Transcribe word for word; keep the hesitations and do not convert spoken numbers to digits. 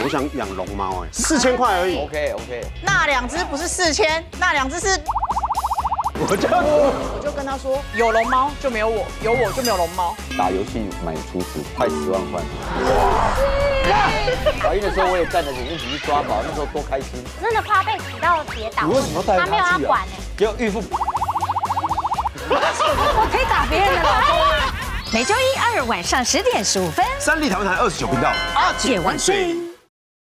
我想养龙猫，哎，四千块而已。 OK OK。 那两只不是四千，那两只是。 我就我就跟他说，有龙猫就没有我，有我就没有龙猫。 打游戏买厨子快十万块。哇！怀孕的时候我也站着，一起去抓宝，那时候多开心。 真的怕被挤到跌倒。 你为什么带他去啊？ 他没有要管哎。 给我孕妇。 我可以打别人的老公啊。 每周一、二晚上十点十五分， 三立台湾台二十九频道， 阿姐万岁。